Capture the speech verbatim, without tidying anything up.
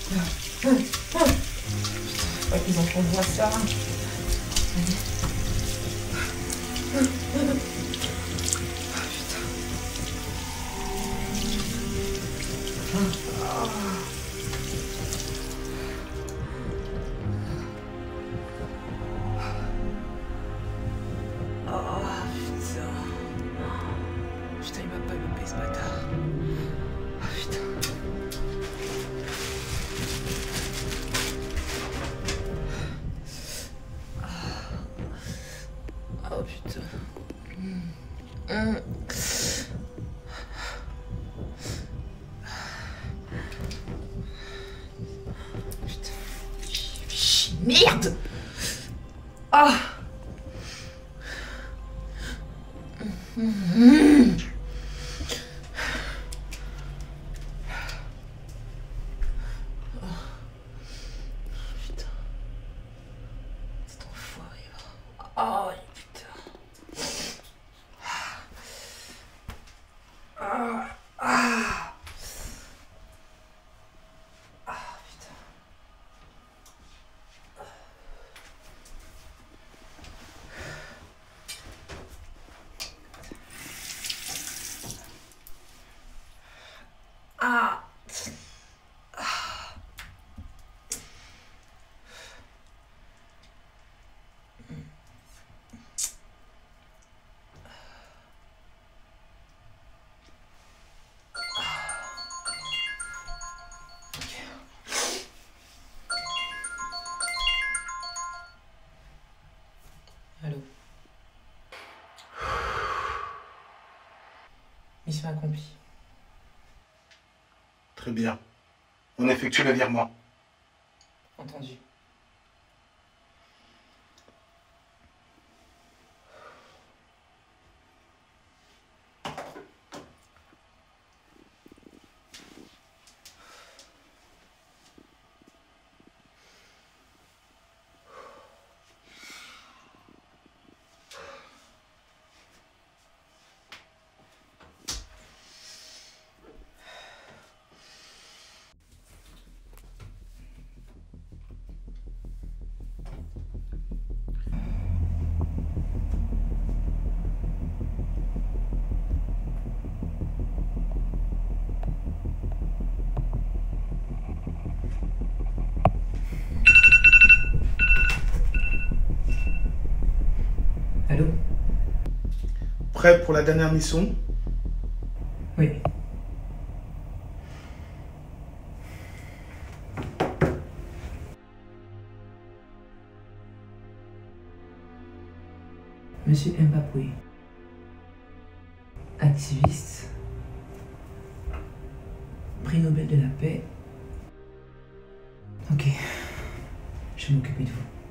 Faut pas que les enfants voient ça. Allez. Putain, il m'a pas loupé ce bâtard. Oh putain. Oh putain. Mmh. Putain. Merde. Ah. Mmh. Oh putain. Ah, ah. Ah putain. Ah. Allô. Mission accomplie. Très bien. On effectue le virement. Entendu. Allô? Prêt pour la dernière mission? Oui. Monsieur Mbapoué, activiste, prix Nobel de la paix. Ok, je vais m'occuper de vous.